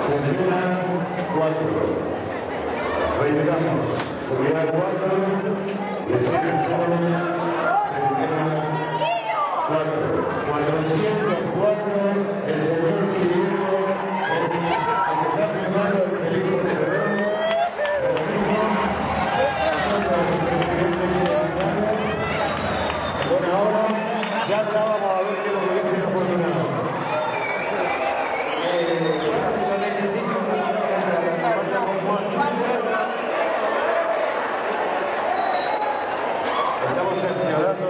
Señora 4. Reiteramos, unidad 4, designación Señora 4. 404, el señor Cirilo es el que está firmado el Felipe Cerón. Bueno, ahora ya vamos a ver qué es lo que dice el afortunado. Lo necesito estamos sancionando.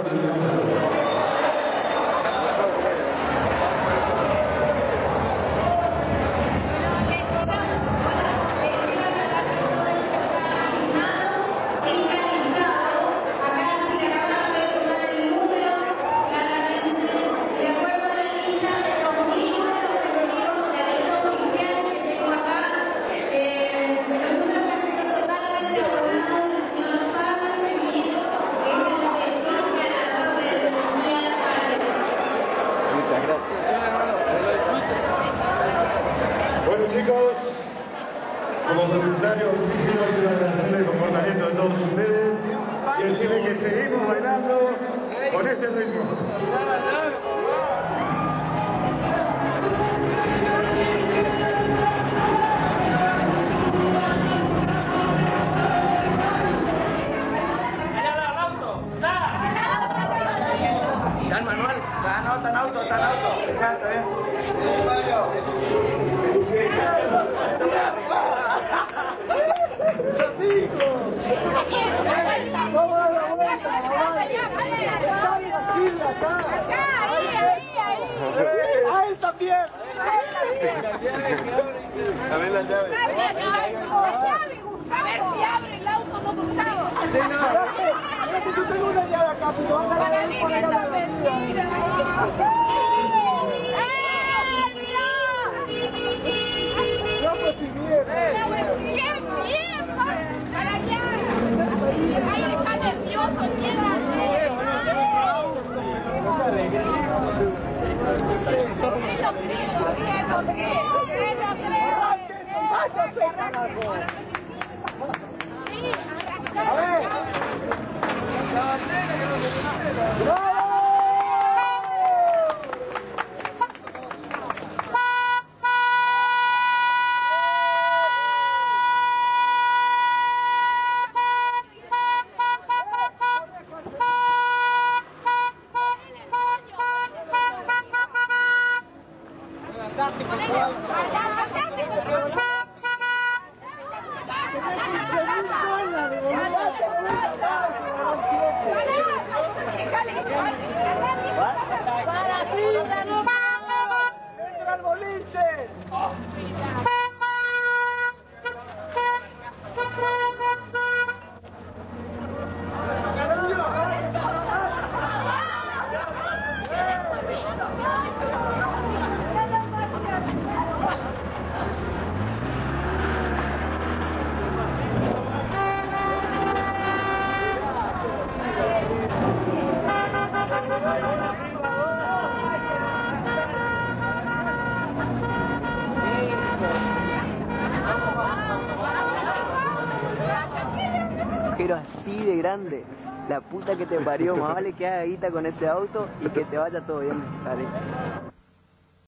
Bueno, chicos, como voluntario sí quiero agradecer el comportamiento de todos ustedes y decirles que seguimos bailando con este ritmo. ¿Está Manuel? No, está en auto. Está bien. ¡A él también! A ver la llave. A ver si abre el auto, no Gustavo. Sí, no. Yo tengo una llave acá, pero vamos a Para mí que eso es mentira. No, pues si bien. Bien, para allá. Ay, está nervioso, entiendan. ¡Váyase, carajo! A ver. ¡Entra al boliche! Pero así de grande, la puta que te parió, más vale que haga guita con ese auto y que te vaya todo bien, dale.